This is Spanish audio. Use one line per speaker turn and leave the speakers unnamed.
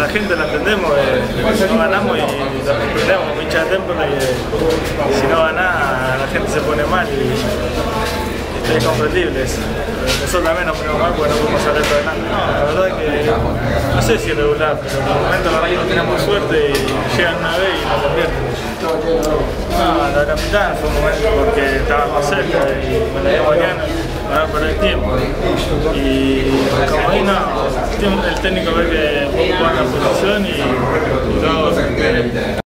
la gente la entendemos, no ganamos y lo respetamos, como hincha de Temple, y si no ganás la gente se pone mal y es comprendible eso. Nosotros también nos ponemos mal porque no podemos salir para adelante. No, la verdad que no sé si es regular, pero en el momento la verdad que tenemos suerte y llegan una vez y nos convierten. No, la capitán fue un momento porque estaba más cerca y me la dio mañana para no perder tiempo. Y como ahí no, el técnico ve que puedo jugar la posición y luego